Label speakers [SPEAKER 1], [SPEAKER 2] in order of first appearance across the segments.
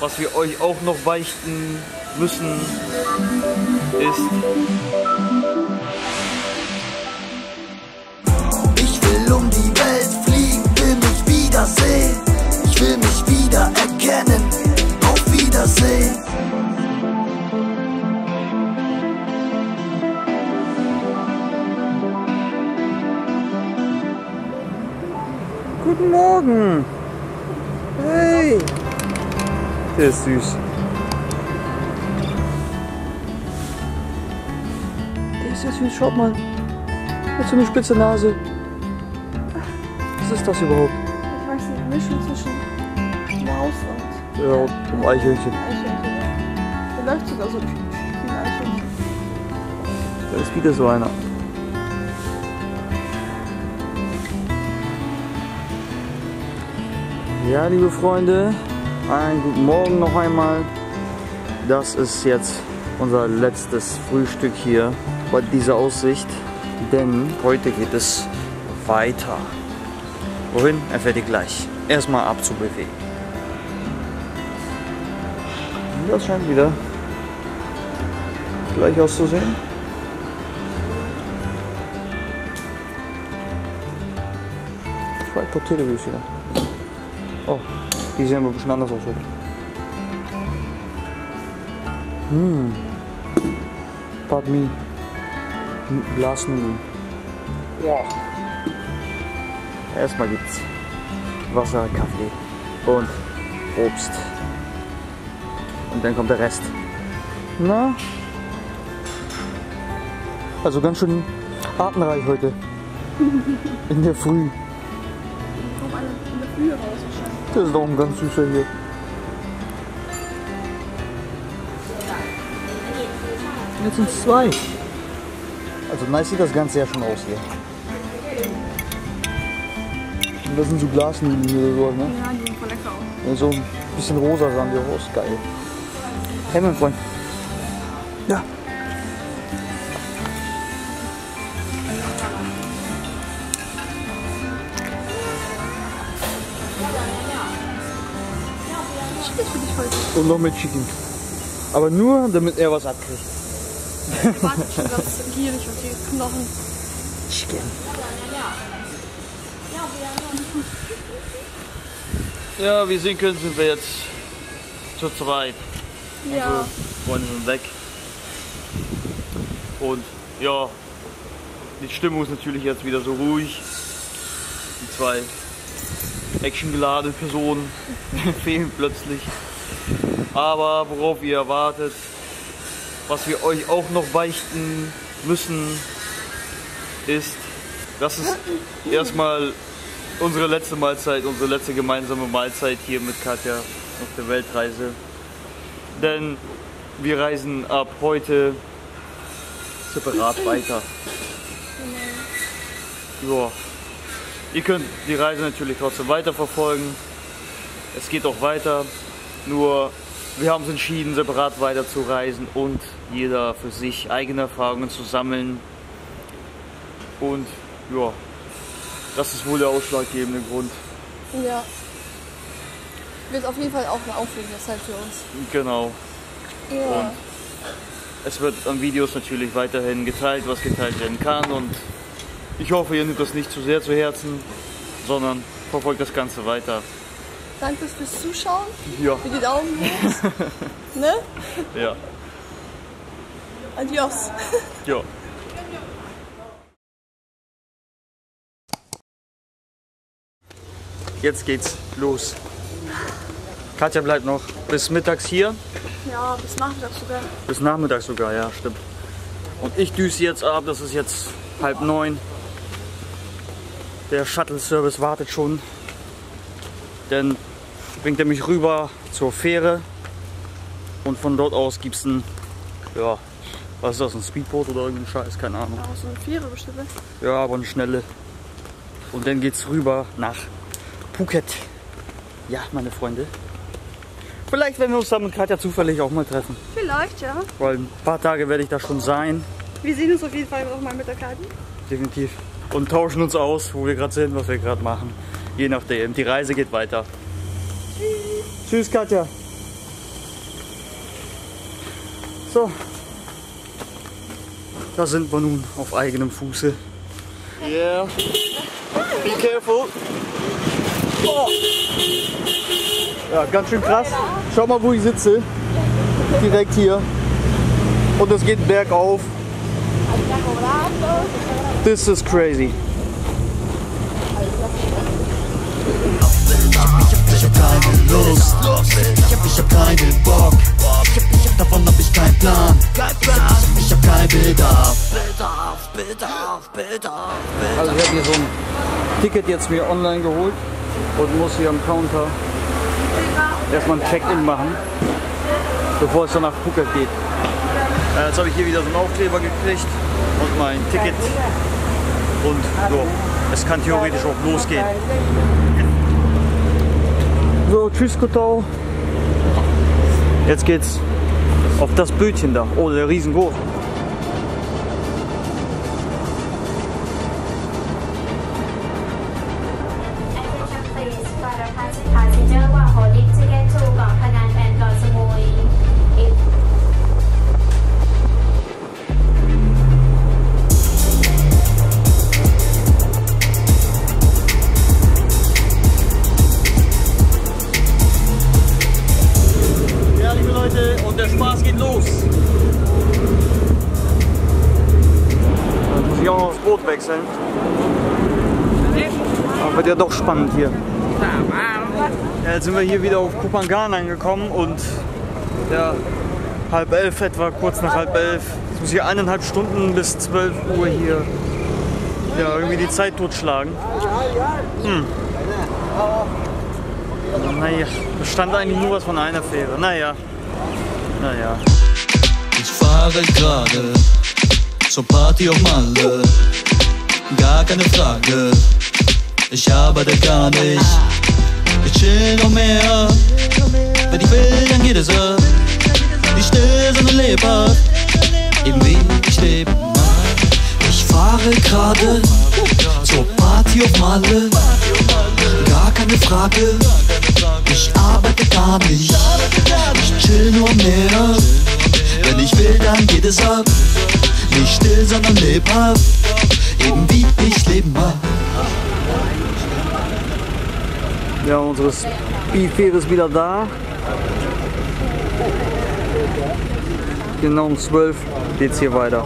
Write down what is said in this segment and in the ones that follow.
[SPEAKER 1] Was wir euch auch noch beichten müssen, ist:
[SPEAKER 2] Ich will um die Welt fliegen, will mich wiedersehen. Ich will mich wieder erkennen. Auf Wiedersehen.
[SPEAKER 1] Guten Morgen! Hey! Der ist süß. Der ist ja süß, schaut mal. Mit so eine spitze Nase. Was ist das überhaupt?
[SPEAKER 3] Ich weiß nicht, eine Mischung zwischen Maus und
[SPEAKER 1] Ja, und Eichhörnchen.
[SPEAKER 3] Eichhörnchen. Der läuft sogar so wie ein Eichhörnchen.
[SPEAKER 1] Da ist wieder so einer. Ja, liebe Freunde, einen guten Morgen noch einmal. Das ist jetzt unser letztes Frühstück hier bei dieser Aussicht, denn heute geht es weiter. Wohin? Erfährt ihr gleich. Erstmal ab zu Buffet. Das scheint wieder gleich auszusehen. Zwei Tortillas hier. Oh, die sehen aber ein bisschen anders aus heute. Pad Mi. Glasnudeln. Ja. Erstmal gibt's Wasser, Kaffee und Obst. Und dann kommt der Rest. Na? Also ganz schön artenreich heute. In der Früh.
[SPEAKER 3] Kommt alle in der Früh raus wahrscheinlich.
[SPEAKER 1] Das ist doch ein ganz süßer hier. Jetzt sind es zwei. Also nice sieht das Ganze ja schon aus hier. Und das sind so Glasnudeln hier oder so, ne?
[SPEAKER 3] Ja, die sehen voll lecker aus.
[SPEAKER 1] Ja, so ein bisschen rosa sahen die auch aus. Geil. Hey mein Freund. Ja.
[SPEAKER 3] Chicken für dich heute.
[SPEAKER 1] Und noch mit Chicken. Aber nur, damit er was abkriegt.
[SPEAKER 3] Warte, ich bin ganz gierig auf die Knochen.
[SPEAKER 1] Chicken. Ja, wie ihr sehen könnt, sind wir jetzt zu zweit.
[SPEAKER 3] Ja.
[SPEAKER 1] Also, Freunde sind weg. Und ja, die Stimmung ist natürlich jetzt wieder so ruhig. Die zwei actiongeladene Personen fehlen plötzlich. Aber worauf ihr erwartet, was wir euch auch noch beichten müssen, ist, das ist erstmal unsere letzte Mahlzeit, unsere letzte gemeinsame Mahlzeit hier mit Katja auf der Weltreise. Denn wir reisen ab heute separat weiter. Ja. Ihr könnt die Reise natürlich trotzdem weiterverfolgen. Es geht auch weiter, nur wir haben uns entschieden, separat weiter zu reisen und jeder für sich eigene Erfahrungen zu sammeln. Und ja, das ist wohl der ausschlaggebende Grund.
[SPEAKER 3] Ja. Wird auf jeden Fall auch eine aufregende Zeit für uns.
[SPEAKER 1] Genau.
[SPEAKER 3] Ja.
[SPEAKER 1] Und es wird an Videos natürlich weiterhin geteilt, was geteilt werden kann. Und ich hoffe, ihr nehmt das nicht zu sehr zu Herzen, sondern verfolgt das Ganze weiter.
[SPEAKER 3] Danke fürs Zuschauen.
[SPEAKER 1] Ja.
[SPEAKER 3] Für die Daumen hoch. Ne?
[SPEAKER 1] Ja.
[SPEAKER 3] Adios.
[SPEAKER 1] Ja. Jetzt geht's los. Katja bleibt noch bis mittags hier.
[SPEAKER 3] Ja, bis Nachmittag sogar.
[SPEAKER 1] Bis nachmittags sogar, ja, stimmt. Und ich düse jetzt ab, das ist jetzt 8:30. Der Shuttle-Service wartet schon. Dann bringt er mich rüber zur Fähre. Und von dort aus gibt es ein, ja, was ist das, ein Speedboot oder irgendein Scheiß, keine Ahnung.
[SPEAKER 3] Ja, so eine Fähre bestimmt. Ne?
[SPEAKER 1] Ja, aber eine schnelle. Und dann geht's rüber nach Phuket. Ja, meine Freunde. Vielleicht werden wir uns dann mit Katja zufällig auch mal treffen.
[SPEAKER 3] Vielleicht, ja.
[SPEAKER 1] Weil ein paar Tage werde ich da schon sein.
[SPEAKER 3] Wir sehen uns auf jeden Fall auch mal mit der Karte.
[SPEAKER 1] Definitiv. Und tauschen uns aus, wo wir gerade sind, was wir gerade machen. Je nachdem. Die Reise geht weiter. Tschüss. Tschüss, Katja. So, da sind wir nun auf eigenem Fuße. Yeah, be careful. Oh. Ja, ganz schön krass. Schau mal, wo ich sitze. Direkt hier. Und es geht bergauf. This is crazy.
[SPEAKER 2] Ich hab keine Lust, ich hab keinen Bock, davon hab ich keinen Plan, ich hab keinen Bedarf.
[SPEAKER 1] Also ich habe hier so ein Ticket jetzt mir online geholt und muss hier am Counter erstmal ein Check-in machen, bevor es dann nach Phuket geht. Jetzt habe ich hier wieder so einen Aufkleber gekriegt und mein Ticket und so, es kann theoretisch auch losgehen. So, tschüss Kotau. Jetzt geht's auf das Bötchen da. Oh, der riesengroß. Und der Spaß geht los. Dann muss ich auch noch das Boot wechseln. Aber wird ja doch spannend hier. Ja, jetzt sind wir hier wieder auf Koh Phangan angekommen und ja, 10:30 etwa, kurz nach 10:30. Jetzt muss ich 1,5 Stunden bis 12 Uhr hier ja, irgendwie die Zeit totschlagen. Naja, es stand eigentlich nur was von einer Fähre. Naja.
[SPEAKER 4] Ich fahre gerade zur Party auf Malle, gar keine Frage, ich arbeite gar nicht. Ich chill noch mehr, wenn ich will, dann geht es ab. Nicht still, sondern lebhaft, eben wie ich lebe. Ich fahre gerade zur Party auf Malle, gar keine Frage, ich arbeite gar nicht. Ich chill nur mehr, wenn ich will, dann geht es ab. Nicht still, sondern lebhaft, eben wie ich leben mag.
[SPEAKER 1] Ja, unsere Speedfähre ist wieder da. Genau um 12 geht's hier weiter.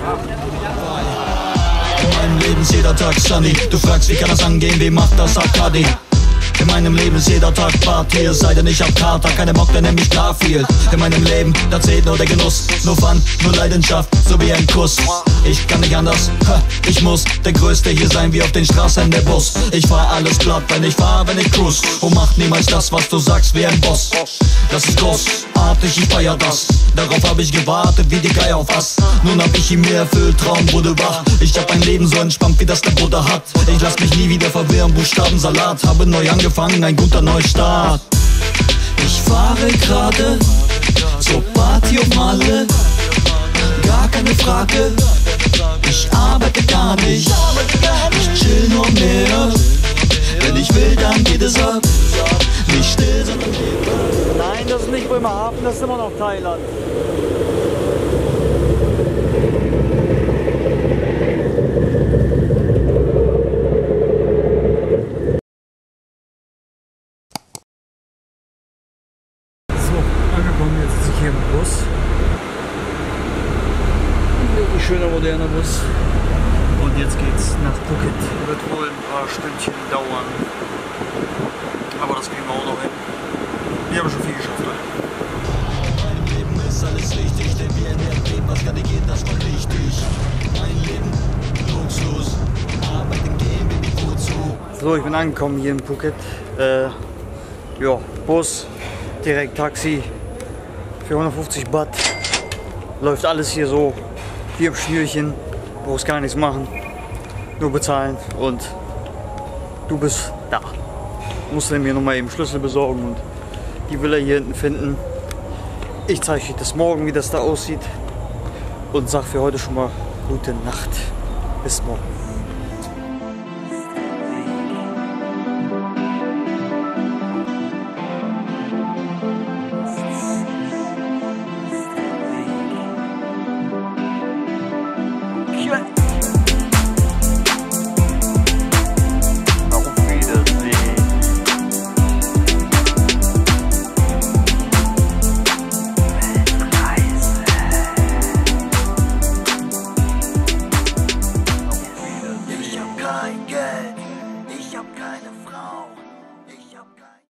[SPEAKER 4] In meinem Leben ist jeder Tag sunny. Du fragst, wie kann das angehen, wie macht das Arkadi? In meinem Leben ist jeder Tag Party, es sei denn ich hab Kater, keine Mock, der nämlich Garfield. In meinem Leben, da zählt nur der Genuss, nur Fun, nur Leidenschaft, so wie ein Kuss. Ich kann nicht anders, ich muss der Größte hier sein, wie auf den Straßen der Bus. Ich fahr alles platt, wenn ich fahr, wenn ich cruise, und mach niemals das, was du sagst, wie ein Boss. Das ist großartig, ich feier das, darauf hab ich gewartet, wie die Geier auf Ass. Nun hab ich ihn mir erfüllt, Traum wurde wach. Ich hab ein Leben so entspannt, wie das der Buddha hat. Ich lass mich nie wieder verwirren, Buchstabensalat, habe neu angefangen, ein guter Neustart. Ich fahre gerade zur Party auf Malle, gar keine Frage, ich arbeite gar nicht. Ich chill nur mehr, wenn ich will, dann geht es ab. Nicht still, sondern
[SPEAKER 1] Nein, das ist nicht Bremerhaven, das ist immer noch Thailand. Jetzt sitze ich hier im Bus. Ein schöner moderner Bus. Und jetzt geht's nach Phuket. Wird wohl ein paar Stündchen dauern. Aber das kriegen wir auch noch hin. Wir haben schon viel geschafft heute.
[SPEAKER 4] Mein Leben ist alles richtig, denn wir erleben, was gerade geht, das war richtig. Mein Leben, Luxus, arbeiten gehen wir nicht gut zu.
[SPEAKER 1] So, ich bin angekommen hier in Phuket. Ja, Bus, direkt Taxi. 450 Baht. Läuft alles hier so wie im Schnürchen. Brauchst gar nichts machen. Nur bezahlen und du bist da. Musst du mir nochmal eben Schlüssel besorgen und die Villa hier hinten finden. Ich zeige euch das morgen, wie das da aussieht. Und sag für heute schon mal gute Nacht. Bis morgen.